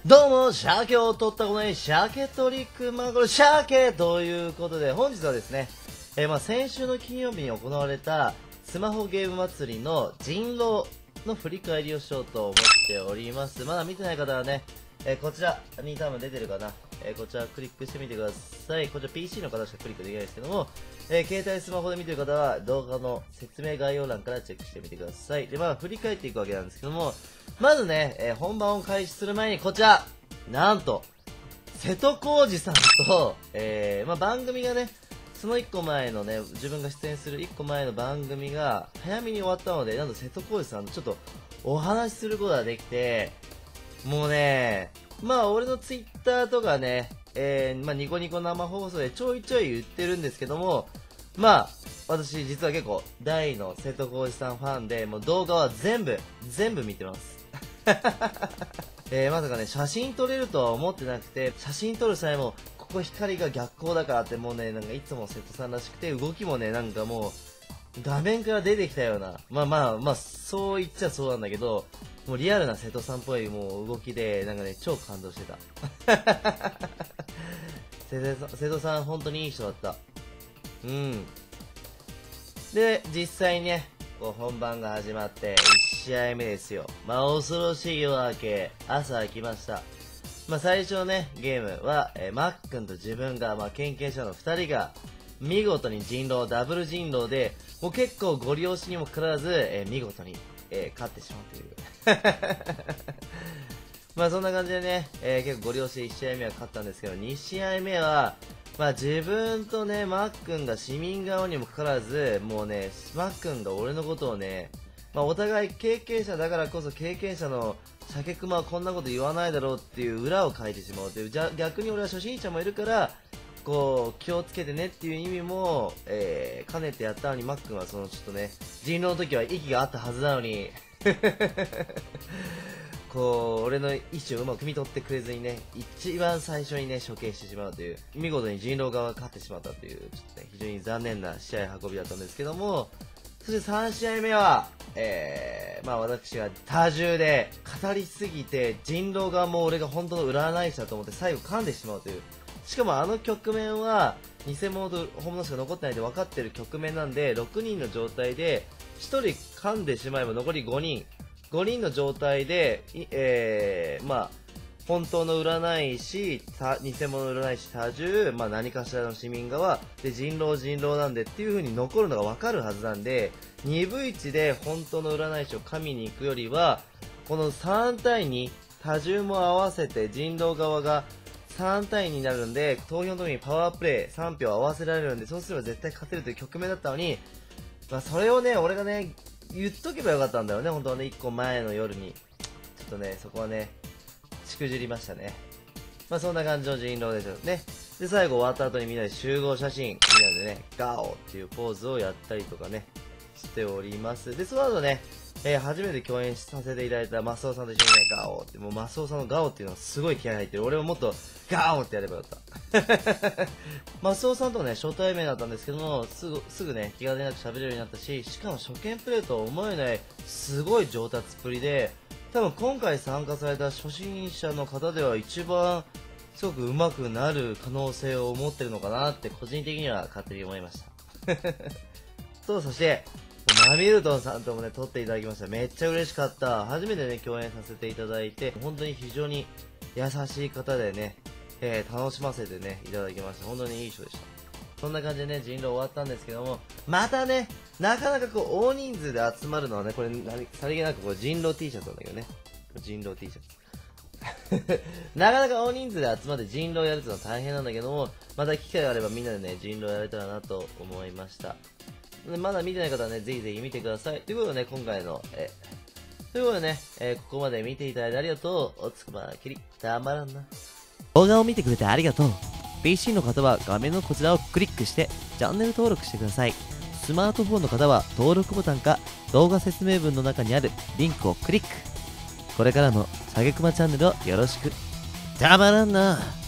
どうも、鮭を取ったことない鮭トリックマグロ鮭ということで、本日はですね、先週の金曜日に行われたスマホゲーム祭りの人狼の振り返りをしようと思っております。まだ見てない方はね、こちらに多分出てるかな。こちらクリックしてみてください。こちら PC の方しかクリックできないですけども、携帯スマホで見てる方は動画の説明概要欄からチェックしてみてください。で、振り返っていくわけなんですけども、まずね、本番を開始する前にこちら、なんと、瀬戸康史さんと、番組がね、その1個前のね、自分が出演する1個前の番組が早めに終わったので、なんと瀬戸康史さんとちょっとお話しすることができて、もうね、俺のツイッターとかね、ニコニコ生放送でちょいちょい言ってるんですけども、私実は結構大の瀬戸康史さんファンで、もう動画は全部見てます。まさかね、写真撮れるとは思ってなくて、写真撮る際も、ここ光が逆光だからってもうね、なんかいつも瀬戸さんらしくて、動きもね、なんかもう、画面から出てきたような、そう言っちゃそうなんだけど、もうリアルな瀬戸さんっぽいもう動きで、なんかね、超感動してた。瀬戸さん、本当にいい人だった。うん。で、実際にね、本番が始まって、1試合目ですよ。恐ろしい夜明け、朝来ました。最初ね、ゲームは、マックンと自分が、研究者の2人が、見事に人狼、ダブル人狼で、もう結構ご利用しにもかかわらず、見事に、勝ってしまうという。そんな感じでね、結構ご利用し1試合目は勝ったんですけど、2試合目は、自分とね、マックンが市民側にもかかわらず、もうね、マックンが俺のことをね、お互い経験者だからこそ経験者の鮭熊はこんなこと言わないだろうっていう裏を書いてしまうという、逆に俺は初心者もいるから、気をつけてねっていう意味も、兼ねてやったのに、マックンはちょっとね、人狼の時は息があったはずなのに、俺の意思をうまく汲み取ってくれずにね、一番最初にね、処刑してしまうという、見事に人狼側が勝ってしまったという、ちょっとね、非常に残念な試合運びだったんですけども、そして3試合目は、私が多重で語りすぎて、人狼側も俺が本当の占い師だと思って最後噛んでしまうという。しかもあの局面は、偽物と本物しか残ってないで分かってる局面なんで、6人の状態で、1人噛んでしまえば残り5人。5人の状態で、本当の占い師、偽物の占い師多重、何かしらの市民側、で、人狼なんでっていう風に残るのがわかるはずなんで、2分1で本当の占い師を噛みに行くよりは、この3対2、多重も合わせて人狼側が3対2になるんで、投票の時にパワープレイ3票合わせられるんで、そうすれば絶対勝てるという局面だったのに、それをね、俺がね、言っとけばよかったんだよね、本当はね、1個前の夜に。ちょっとね、そこはね、しくじりましたね。そんな感じの人狼ですよね。で、最後終わった後にみんなで集合写真、みんなでね、ガオっていうポーズをやったりとかね、しております。で、その後ね、初めて共演させていただいたマスオさんと一緒にね、ガオって、もうマスオさんのガオっていうのはすごい気合入ってる。俺ももっとガオってやればよかった。マスオさんとね、初対面だったんですけども、すぐね、気兼ねなく喋れるようになったし、しかも初見プレイとは思えない、すごい上達っぷりで、多分今回参加された初心者の方では一番すごく上手くなる可能性を持ってるのかなって個人的には勝手に思いました。そして、マミルトンさんともね、撮っていただきました。めっちゃ嬉しかった。初めてね、共演させていただいて、本当に非常に優しい方でね、楽しませてね、いただきました。本当にいい人でした。そんな感じでね、人狼終わったんですけども、またね、なかなか大人数で集まるのはね、これ、さりげなく人狼 T シャツなんだけどね。人狼 T シャツ。なかなか大人数で集まって人狼やるっていうのは大変なんだけども、また機会があればみんなでね、人狼やれたらなと思いました。まだ見てない方はね、ぜひぜひ見てください。ということでね、今回の、ということでね、ここまで見ていただいてありがとう。おつくまきり、たまらんな。 動画を見てくれてありがとう。PC の方は画面のこちらをクリックしてチャンネル登録してください。スマートフォンの方は登録ボタンか動画説明文の中にあるリンクをクリック。これからもさげくまチャンネルをよろしく。たまらんな。